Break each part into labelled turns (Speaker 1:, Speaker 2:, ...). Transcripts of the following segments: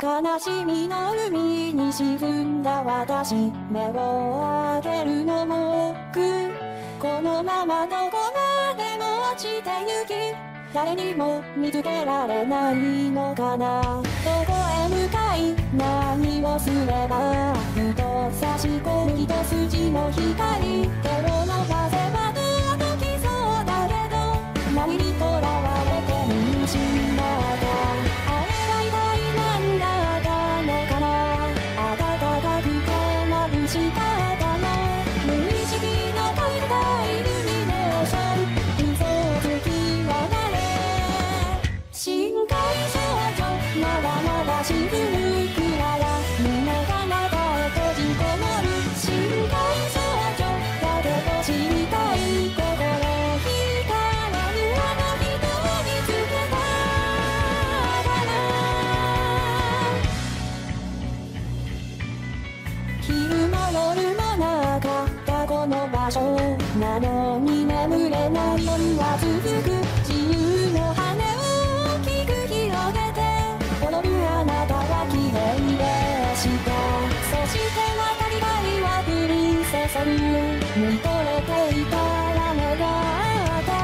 Speaker 1: 悲しみの海に沈んだ私、目を開けるのも億、このままどこまでも落ちてゆき、誰にも見つけられないのかな。どこへ向かい何をすれば、ふと差し込む一筋の光、手を伸ばせば届きそうだけど、何にとらわれて見失った。あれは一体何だったのかな。暖かくて眩しかったの、無意識の恋深いイルミネーション、嘘つきは誰、深海少女、まだまだ沈むくらや、胸が中へ閉じこもる深海少女だけど知りたい、心惹かれるあの人を見つけたから。昼も夜もなかったこの場所なのに、眠れない夜は続く。自由の羽を大きく広げて踊るあなたは綺麗でした。そして渡り鳥は降り注ぐ、見とれていたら目があった。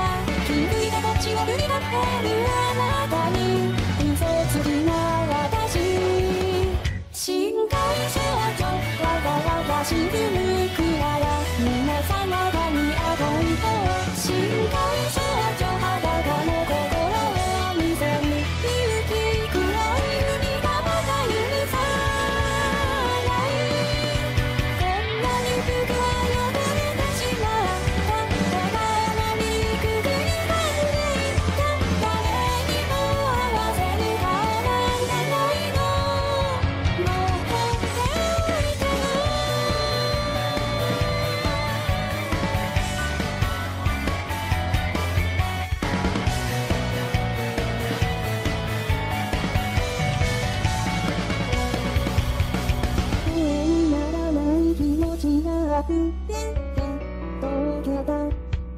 Speaker 1: 気づいてこっちを振り返るあなたに、嘘つきな私、深海少女、わざわざ沈むくらや、皆様が見上がると、深海少女裸の心を見せる勇気、黒い海がまた許さない。こんなに服は汚れてしまった、お前も見くぐりばんでいった、誰にも合わせる顔なんてないの、もう放っておいてよ。上にならない気持ちが溢れて溶けた。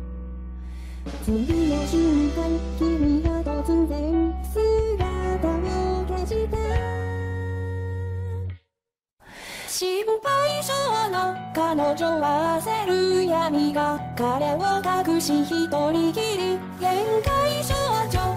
Speaker 1: 次の瞬間、君が突然姿を消した。心配性の彼女は焦る闇が彼を隠し一人きり、限界少女